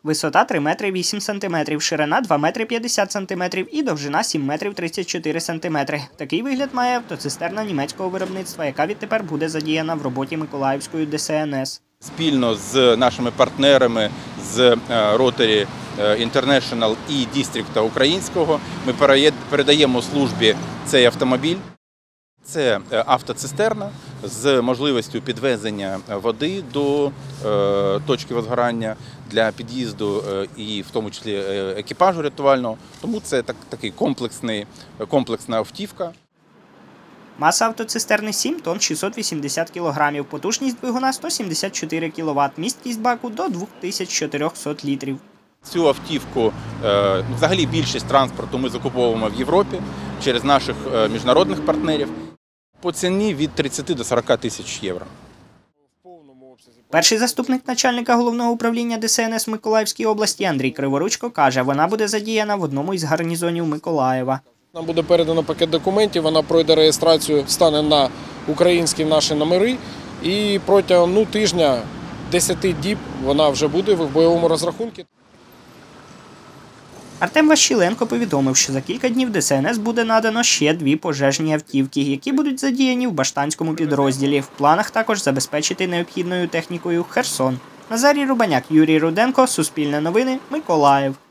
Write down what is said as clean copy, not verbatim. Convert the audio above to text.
Висота 3 метри 8 сантиметрів, ширина 2 метри 50 сантиметрів і довжина 7 метрів 34 сантиметри. Такий вигляд має автоцистерна німецького виробництва, яка відтепер буде задіяна в роботі Миколаївської ДСНС. Спільно з нашими партнерами з Rotary International і Дістрикта Українського ми передаємо службі цей автомобіль. Це автоцистерна з можливістю підвезення води до точки возгорання для під'їзду і в тому числі екіпажу рятувального. Тому це такий комплексна автівка. Маса автоцистерни 7 тонн 680 кг, потужність двигуна 174 кВт, місткість баку до 2400 літрів. Цю автівку, взагалі більшість транспорту ми закуповуємо в Європі через наших міжнародних партнерів. По ціні від 30 до 40 тисяч євро. Перший заступник начальника головного управління ДСНС в Миколаївській області Андрій Криворучко каже, вона буде задіяна в одному із гарнізонів Миколаєва. Нам буде передано пакет документів, вона пройде реєстрацію, стане на українські наші номери і протягом тижня, 10 діб вона вже буде в бойовому розрахунку. Артем Ващіленко повідомив, що за кілька днів ДСНС буде надано ще 2 пожежні автівки, які будуть задіяні в Баштанському підрозділі. В планах також забезпечити необхідною технікою Херсон. Назарій Рубаняк, Юрій Руденко, Суспільне новини, Миколаїв.